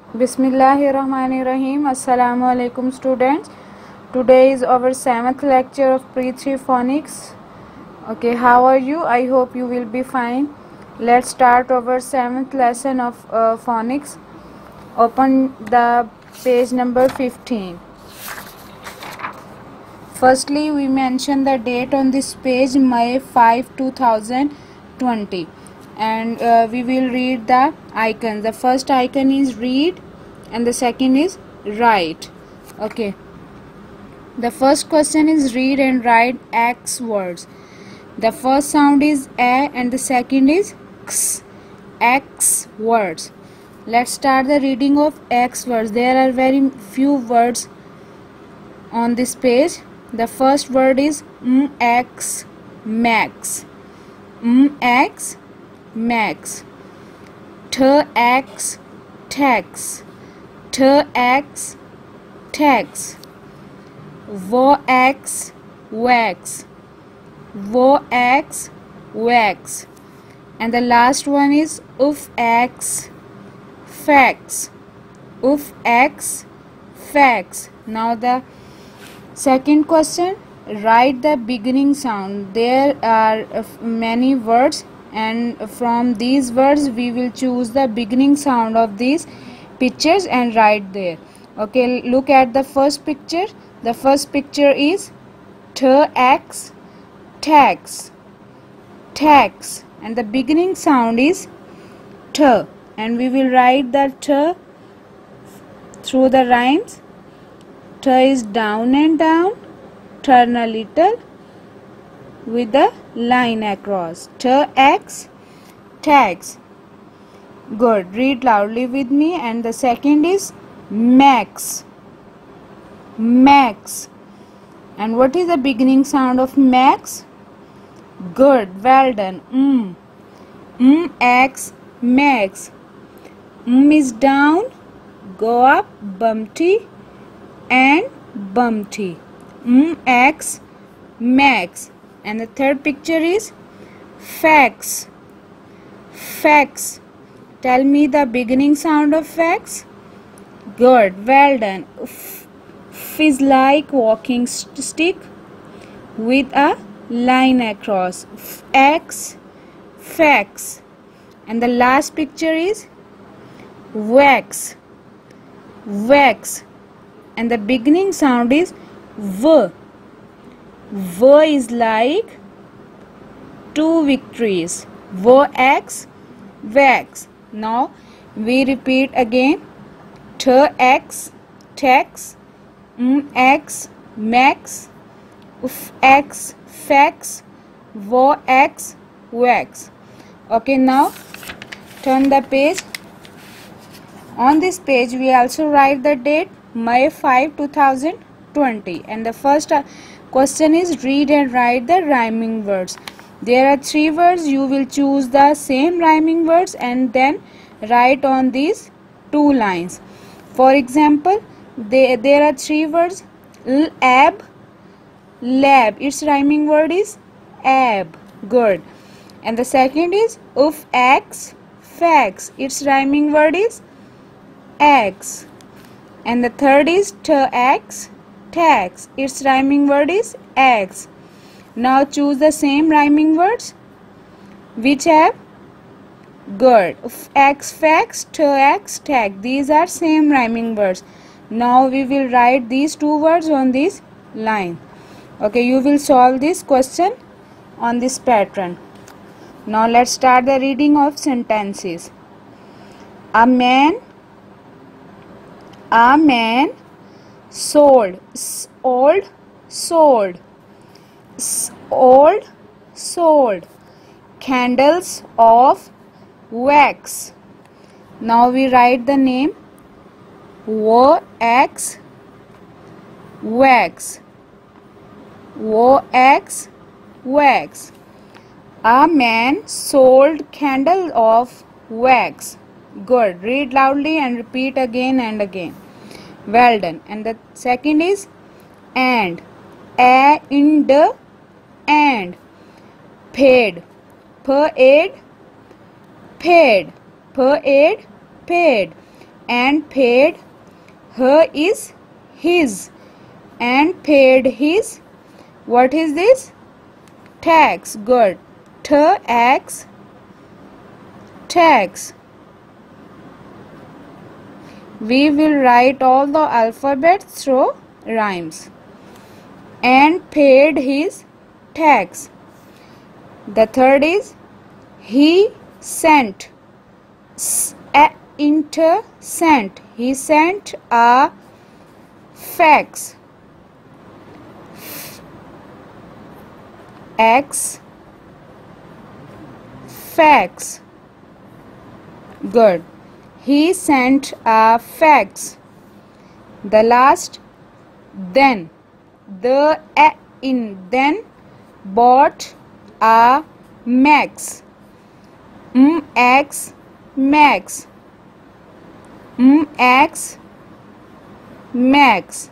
Bismillahirrahmanirrahim. Assalamu alaikum students. Today is our 7th lecture of Pre-3 Phonics. Okay, how are you? I hope you will be fine. Let's start our 7th lesson of phonics. Open the page number 15. Firstly, we mention the date on this page, May 5, 2020. And we will read the icons. The first icon is read and the second is write. Okay. The first question is read and write X words. The first sound is A and the second is X. X words. Let's start the reading of X words. There are very few words on this page. The first word is X, max. X, max. X, tax. X, tax. X, wax. X, wax. And the last one is X, fax. X, fax. Now the second question, write the beginning sound. There are many words, and from these words we will choose the beginning sound of these pictures and write there. Okay, look at the first picture. The first picture is X, tax. Tax, and the beginning sound is T, and we will write the T through the rhymes. T is down and down, turn a little with a line across. X, tax. Good. Read loudly with me. And the second is max. Max. And what is the beginning sound of max? Good. Well done. X, max. Is down, go up, bumpty and bumpty. X, max. And the third picture is fax. Fax. Tell me the beginning sound of fax. Good, well done. F is like walking stick with a line across. X, fax. And the last picture is wax. Wax. And the beginning sound is V. V is like two victories. X, wax. Now we repeat again. X, tax. X, max. X, fax. X, wax. Okay, now turn the page. On this page we also write the date May 5, 2020, and the first question is read and write the rhyming words. There are 3 words. You will choose the same rhyming words and then write on these 2 lines. For example, there are 3 words. Ab, lab. Its rhyming word is ab. Good. And the second is X, fax. Its rhyming word is X. And the third is X, tax. Its rhyming word is X. Now choose the same rhyming words which have good. X, fax, X, tax. These are same rhyming words. Now we will write these 2 words on this line. Okay, you will solve this question on this pattern. Now let's start the reading of sentences. A man sold. Old, sold. Old, sold. Candles of wax. Now we write the name. X, wax. X, wax. A man sold candle of wax. Good. Read loudly and repeat again and again. Well done. And the second is and. And paid. Paid. Paid. Paid. and paid. Her is his and paid his. What is this? Tax. Good. Tax. Tax. We will write all the alphabets through rhymes. And paid his tax. The third is he sent. Sent. He sent a fax. Fax. Good. He sent a fax. The last, then. The in then bought a max. Max. Max. Max.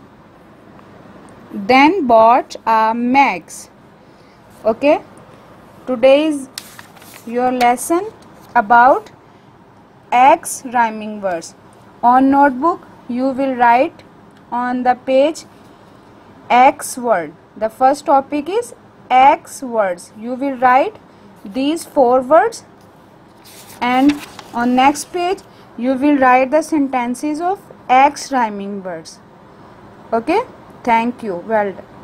Then bought a max. Okay. Today is your lesson about X rhyming words. On notebook you will write on the page X word. The first topic is X words. You will write these 4 words, and on next page you will write the sentences of X rhyming words. Okay, thank you. Well done.